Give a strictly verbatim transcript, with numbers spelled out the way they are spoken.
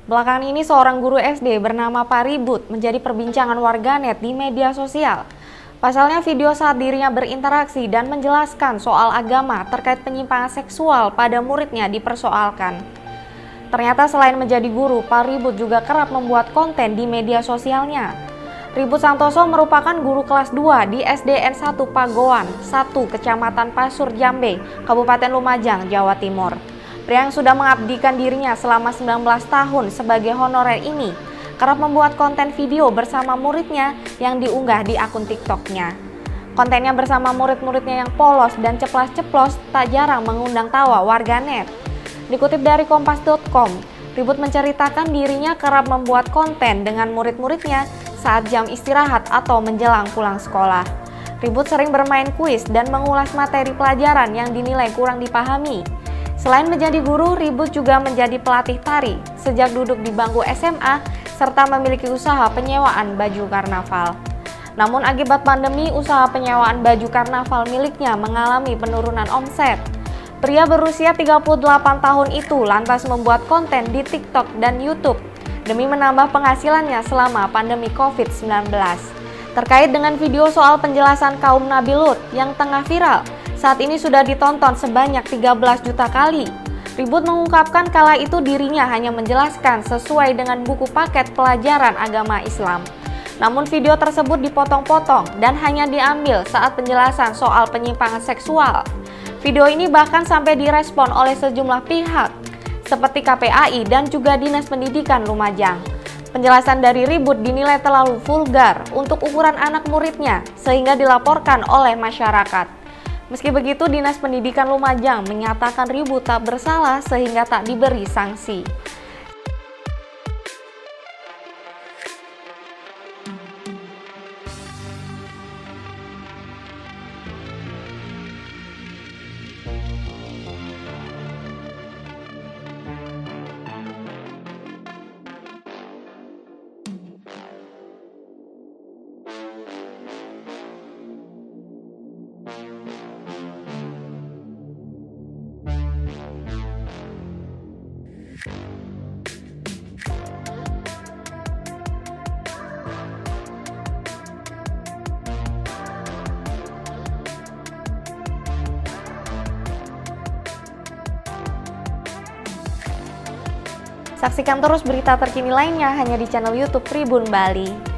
Belakangan ini seorang guru S D bernama Pak Ribut menjadi perbincangan warganet di media sosial. Pasalnya video saat dirinya berinteraksi dan menjelaskan soal agama terkait penyimpangan seksual pada muridnya dipersoalkan. Ternyata selain menjadi guru, Pak Ribut juga kerap membuat konten di media sosialnya. Ribut Santoso merupakan guru kelas dua di S D N satu Pagoan, satu Kecamatan Pasur Jambe, Kabupaten Lumajang, Jawa Timur. Pria yang sudah mengabdikan dirinya selama sembilan belas tahun sebagai honorer ini kerap membuat konten video bersama muridnya yang diunggah di akun TikTok-nya. Kontennya bersama murid-muridnya yang polos dan ceplas-ceplos tak jarang mengundang tawa warganet. Dikutip dari kompas titik com, Ribut menceritakan dirinya kerap membuat konten dengan murid-muridnya saat jam istirahat atau menjelang pulang sekolah. Ribut sering bermain kuis dan mengulas materi pelajaran yang dinilai kurang dipahami. Selain menjadi guru, Ribut juga menjadi pelatih tari sejak duduk di bangku S M A serta memiliki usaha penyewaan baju karnaval. Namun akibat pandemi, usaha penyewaan baju karnaval miliknya mengalami penurunan omset. Pria berusia tiga puluh delapan tahun itu lantas membuat konten di TikTok dan YouTube demi menambah penghasilannya selama pandemi COVID sembilan belas. Terkait dengan video soal penjelasan kaum Nabi Lut yang tengah viral, saat ini sudah ditonton sebanyak tiga belas juta kali. Ribut mengungkapkan kala itu dirinya hanya menjelaskan sesuai dengan buku paket pelajaran agama Islam. Namun video tersebut dipotong-potong dan hanya diambil saat penjelasan soal penyimpangan seksual. Video ini bahkan sampai direspon oleh sejumlah pihak seperti K P A I dan juga Dinas Pendidikan Lumajang. Penjelasan dari Ribut dinilai terlalu vulgar untuk ukuran anak muridnya sehingga dilaporkan oleh masyarakat. Meski begitu, Dinas Pendidikan Lumajang menyatakan Ribut tak bersalah sehingga tak diberi sanksi. Saksikan terus berita terkini lainnya hanya di channel YouTube Tribun Bali.